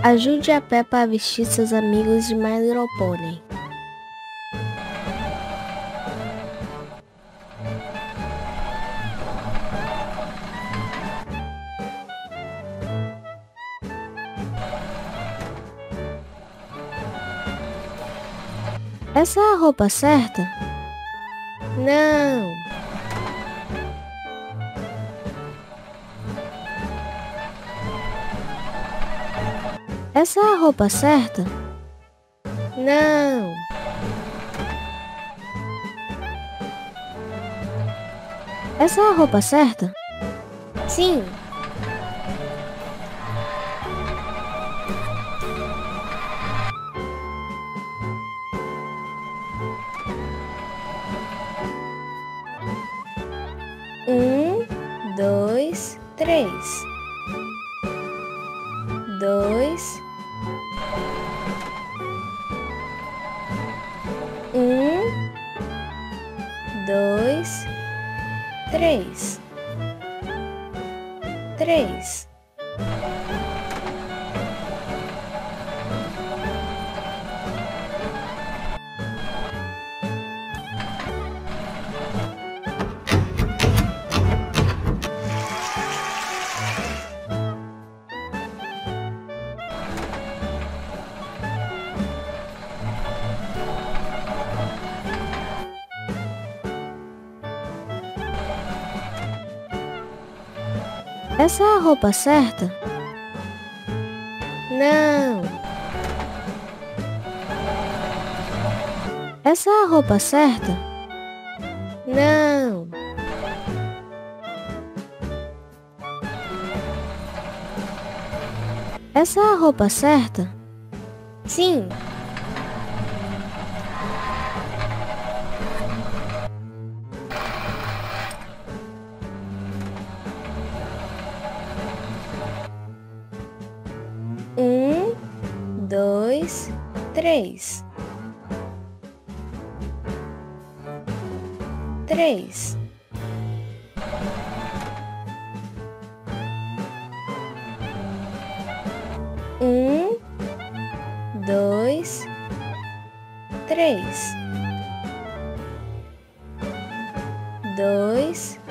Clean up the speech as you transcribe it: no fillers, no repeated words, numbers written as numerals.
Ajude a Peppa a vestir seus amigos de My Little Pony. Essa é a roupa certa? Não. Essa é a roupa certa? Não. Essa é a roupa certa? Sim. Um, dois, três. Dois. Um, dois, três. Três. Essa é a roupa certa? Não. Essa é a roupa certa? Não. Essa é a roupa certa? Sim. Um, dois, três. Três. Um, dois, três. Dois,